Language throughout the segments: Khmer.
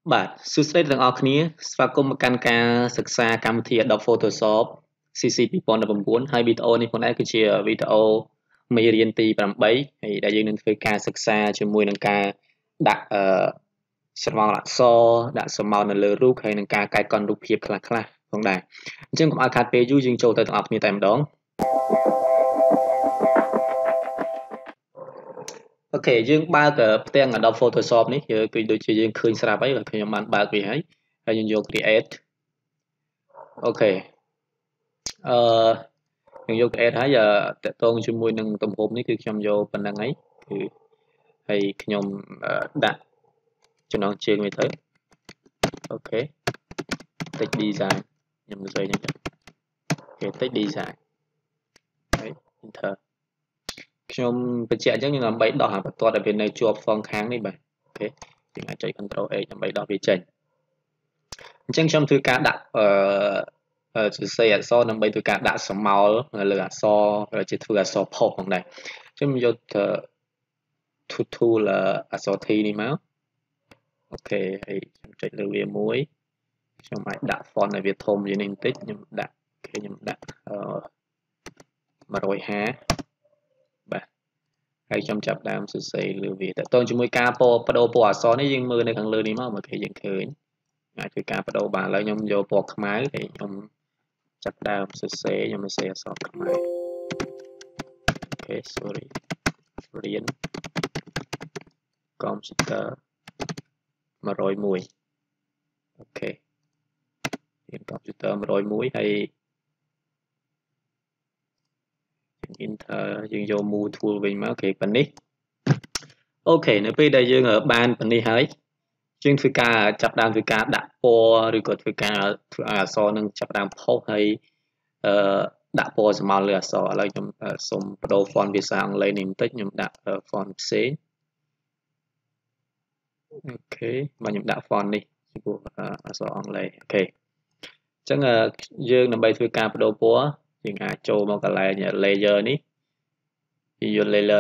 បាទសួស្តីទាំងអស់គ្នាស្វាគមន៍មកកាន់ការសិក្សាកម្មវិធី Adobe Photoshop CC 2019ហើយវីដេអូនេះផងដែរគឺជាវីដេអូមេរៀនទី8ហើយដែលយើងនឹងធ្វើការសិក្សាជាមួយនឹងការដាក់ស្រមោលអក្សរដាក់ស្រមោលនៅលើរូបហើយនឹងការកែកន្តរូបភាពខ្លះៗផងដែរអញ្ចឹងកុំឲ្យខាតពេលយូរយើងចូលទៅទាំងអស់គ្នាតែម្ដងអូខេយើងបើកផ្ទាំង Adobe Photoshop នេះគឺដូចជាយើងឃើញស្រាប់ហើយខ្ញុំបានបើកវាហើយយើងយក create អូខេយើងយក create ហើយតកតងជាមួយនឹងទំហំនេះគឺខ្ញុំយកប៉ុណ្្នឹងហើយគឺហើយខ្ញុំដាក់ចំណងជើងវាទៅអូខេ text design ខ្ញុំនិយាយហ្នឹងអូខេ text design ហើយ enter ខ្ញុំបញ្ជាក់អញ្ចឹងខ្ញុំដើម្បីដោះអាបន្ទាត់ឲ្យវានៅជាប់សងខាងនេះបាទអូខេយើងអាចចុច Ctrl X ដើម្បីដោះវាចេញអញ្ចឹងខ្ញុំធ្វើការដាក់សរសេរអក្សរដើម្បីធ្វើការដាក់ស្រមោលនៅលើអក្សរជាធ្វើអក្សរផុសផងដែរអញ្ចឹងយកtool អក្សរ T នេះមកអូខេហើយខ្ញុំចុចលើវាមួយខ្ញុំអាចដាក់ font ឲ្យវាធំជាងនេះបន្តិចខ្ញុំដាក់ខ្ញុំដាក់150បាទហើយខ្ញុំចាប់ដើមសរសេរលើវាតើតើជាមួយការបដូរពណ៌អក្សរនេះយើងមើលនៅខាងលើនេះមកអូខេយើងឃើញអាចធ្វើការបដូរបានឥឡូវខ្ញុំយកពណ៌ខ្មៅហើយខ្ញុំចាប់ដើមសរសេរខ្ញុំសរសេរអក្សរខ្មែរអូខេ sorry រៀន computer 101អូខេរៀន computer 101ហើយenter យើងយក move tool វិញមកអូខេប៉ុណ្នេះអូខេនៅពេលដែលយើងបានប៉ុណ្នេះហើយយើងធ្វើការចាប់ដើមធ្វើការដាក់ពណ៌ឬក៏ធ្វើការធ្វើឲ្យអក្សរនឹងចាប់ដើមផុសហើយដាក់ពណ៌ស្រមោលលើអក្សរឥឡូវខ្ញុំសូមបដូរ font ភាសាអង់គ្លេសនេះបន្តិចខ្ញុំដាក់ font ផ្សេងអូខេមកខ្ញុំដាក់ font នេះពីព្រោះអក្សរអង់គ្លេសអូខេអញ្ចឹងយើងដើម្បីធ្វើការបដូរពណ៌យើងអាចចូលមកកន្លែង layer នេះយក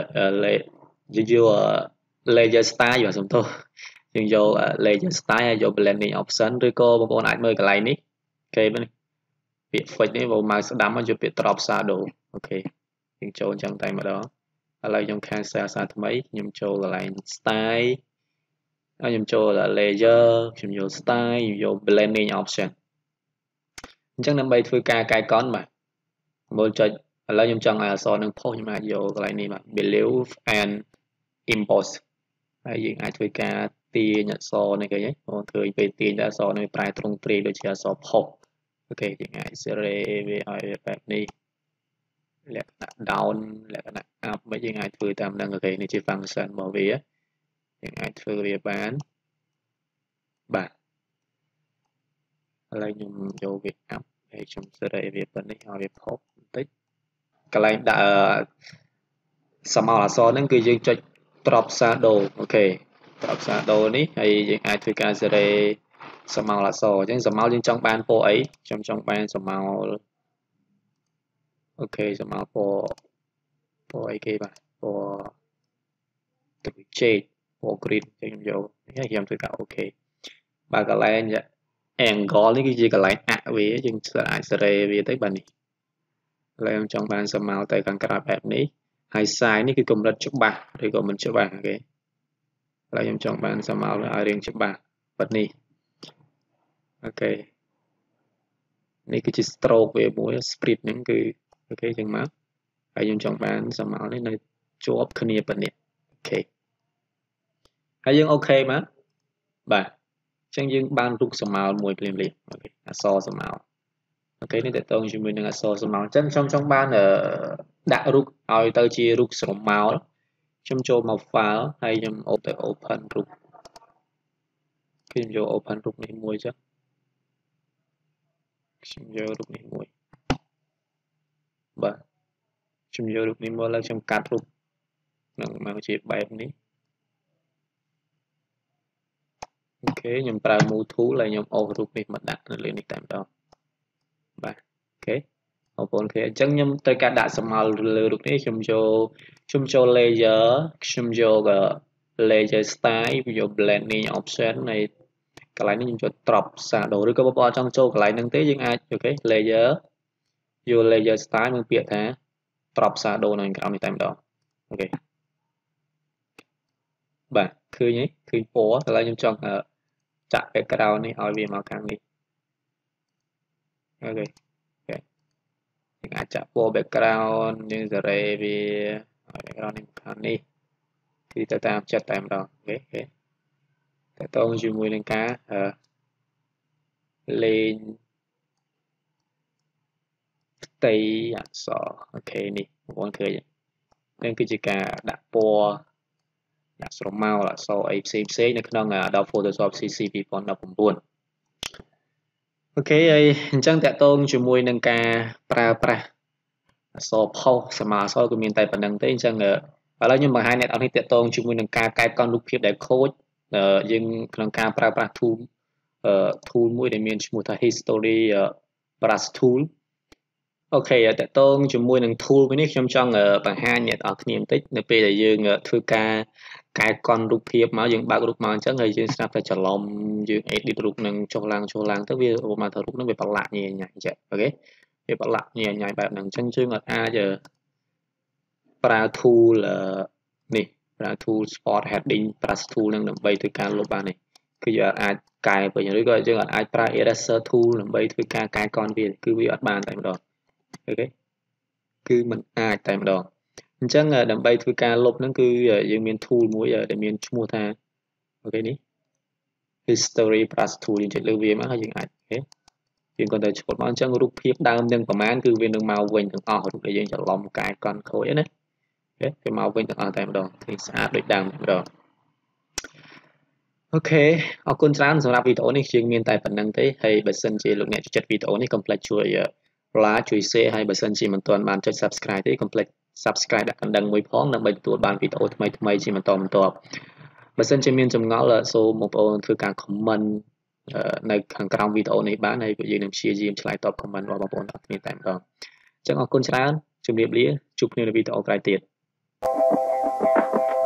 layer style យកសំទោសយើងយក layer style ហើយយក blending option ឬក៏បងប្អូនអាចមើលកន្លែងនេះអូខេពាក្យ fix នេះបើមកស្ដាំមកយកពាក្យ drop shadow អូខេយើងចូលអញ្ចឹងតែម្ដងឥឡូវខ្ញុំ cancel សារថ្មីខ្ញុំចូលកន្លែង style ហើយខ្ញុំចូល layer ខ្ញុំយក style ខ្ញុំយក blending option អញ្ចឹងដើម្បីធ្វើការកែកន្តបាទមើលចុចឥឡូវខ្ញុំចង់ឲ្យអក្សរនឹងផុសខ្ញុំអាចយកកន្លែងនេះបាទ below and import ហើយយើងអាចធ្វើការទាញអក្សរនេះឃើញទេបងឃើញពេលទាញអក្សរនេះប្រែត្រង់ទ្រាយដូចជាអក្សរផុសអូខេយើងអាច សេរីវាឲ្យបែបនេះលក្ខណៈ down លក្ខណៈ up មិនយើងអាចធ្វើតាមនឹងអូខេនេះជា function របស់វាយើងអាចធ្វើវាបានបាទឥឡូវខ្ញុំយកវា up ហើយខ្ញុំសេរីវាប៉ុណ្នេះឲ្យវាផុសបន្តិចកន្លែងដាក់ស្រមោលអក្សរហ្នឹងគឺយើងចុច drop shadow អូខេ drop shadow នេះហើយយើងអាចធ្វើការសេរីស្រមោលអក្សរអញ្ចឹងស្រមោលយើងចង់បានពណ៌អីខ្ញុំចង់បានស្រមោលអូខេស្រមោលពណ៌អីគេបាទពណ៌ទឹកជែកពណ៌ green ខ្ញុំយកហើយខ្ញុំធ្វើការអូខេបើកន្លែង angle នេះគឺជាកន្លែងអាក់វាយើងអាចសេរីវាទៅបាទនេះឥឡូវខ្ញុំចង់បានស្រមោលទៅខាងក្រៅបែបនេះហើយ size នេះគឺកម្រិតច្បាស់ឬក៏មិនច្បាស់អូខេឥឡូវខ្ញុំចង់បានស្រមោលឲ្យរាងច្បាស់ប៉ុណ្នេះអូខេនេះគឺជា stroke វាមួយ split ហ្នឹងគឺអូខេចឹងមកហើយខ្ញុំចង់បានស្រមោលនេះនៅជាប់គ្នាប៉ុណ្នេះអូខេហើយយើងអូខេមកបាទអញ្ចឹងយើងបានរូបស្រមោលមួយភ្លាមៗអូខេអក្សរស្រមោលអូខេនេះតើតើជាមួយនឹងអក្សរស្រមោលអញ្ចឹងខ្ញុំចង់បានដាក់រូបឲ្យទៅជារូបស្រមោលខ្ញុំចូលមក file ហើយខ្ញុំ open រូបខ្ញុំយក open រូបនេះមួយចុះខ្ញុំយករូបនេះមួយបាទខ្ញុំយករូបនេះមកแล้วខ្ញុំកាត់រូបនឹងមកជាបែបនេះអូខេខ្ញុំប្រើ move tool ហើយខ្ញុំអូសរូបនេះមកដាក់នៅលើនេះតែម្ដងបាទអូខេបងប្អូនឃើញអញ្ចឹងខ្ញុំត្រូវការដាក់ស្រមោលលើរូបនេះខ្ញុំចូល layer ខ្ញុំយក layer style យក blending option ហើយ cái này mình cho drop shadow ឬក៏បងប្អូនចង់ចូលកន្លែងហ្នឹងទេយើងអាចអូខេ layer យក layer style នឹងពាក្យថា drop shadow នៅក្រោមនេះតែម្ដងអូខេបាទឃើញទេឃើញពណ៌តែឡើយខ្ញុំចង់ចាក់ background នេះឲ្យវាមកខាងនេះអូខេយើងអាចចាក់ពណ៌ background យើងសេរីវាឲ្យ background នេះខាងនេះគឺទៅតាមចិត្តតែម្ដងអូខេតើតើជាមួយនឹងការលេងផ្ទៃអក្សរអូខេនេះបងប្អូនឃើញនឹងគឺជាការដាក់ពណ៌ដាក់ស្រមោលអក្សរអីផ្សេងនៅក្នុង Adobe Photoshop CC 2019អូខេហើយអញ្ចឹងតកតងជាមួយនឹងការប្រើប្រាស់អក្សរផុសសមាអក្សរក៏មានតែប៉ុណ្្នឹងទេអញ្ចឹងឥឡូវខ្ញុំបង្ហាញអ្នកនរនេះតកតងជាមួយនឹងការកែកង់រូបភាពដែលខូចយើងក្នុងការប្រើប្រាស់ tool មួយដែលមានឈ្មោះថា History Brush Tool អូខេតកតងជាមួយនឹង tool នេះខ្ញុំចង់បង្ហាញអ្នកនរគ្នាបន្តិចនៅពេលដែលយើងធ្វើការកែកង់រូបភាពមកយើងបើករូបមកអញ្ចឹងហើយយើងស្រាប់តែច្រឡំយើង edit រូបនឹងចុះឡើងទៅវាឧបមាថារូបនឹងវាប្រឡាក់ញ៉ៃអញ្ចឹងអូខេវាប្រឡាក់ញ៉ៃបែបហ្នឹងអញ្ចឹងយើងអាចប្រើ tool នេះប្រើ tool spot heading brush tool នឹងដើម្បីធ្វើការលុបបាននេះគឺយើងអាចកែវិញឬក៏យើងអាចប្រើ eraser tool ដើម្បីធ្វើការកែកង់វាគឺវាអត់បានតែម្ដងអូខេគឺมันអាចតែម្ដងអញ្ចឹងដើម្បីធ្វើការលុបហ្នឹងគឺយើងមាន tool មួយដែលមានឈ្មោះថាអូខេនេះ history brush tool យើងចុចលើវាមកហើយយើងអាចអូខេយើងគាត់ទៅឆ្លុតមកអញ្ចឹងរូបភាពដើមនឹងប្រមាណគឺវានឹងមកវិញទាំងអស់រូបដែលយើងច្រឡំកែកង់ខូចណាអូខេវាមកវិញទាំងអស់តែម្ដងគឺស្អាតដូចដើមតែម្ដងអូខេអរគុណច្រើនសម្រាប់វីដេអូនេះយើងមានតែប៉ុណ្្នឹងទេហើយបើសិនជាលោកអ្នកចូលចិត្តវីដេអូនេះកុំភ្លេចជួយ like ជួយ share ហើយបើសិនជាមិនទាន់បានចុច subscribe ទេកុំភ្លេច subscribe ដាក់កណ្ដឹងមួយផងដើម្បីទទួលបានវីដេអូថ្មីៗជាបន្តបន្ទាប់បើសិនជាមានចម្ងល់សូមបងប្អូនធ្វើការ comment នៅខាងក្រោមវីដេអូនេះបានហើយយើងនឹងព្យាយាមឆ្លើយតប comment របស់បងប្អូនទាំងគ្នាតែម្ដងអញ្ចឹងអរគុណច្រើនជម្រាបលាជួបគ្នានៅវីដេអូក្រោយទៀត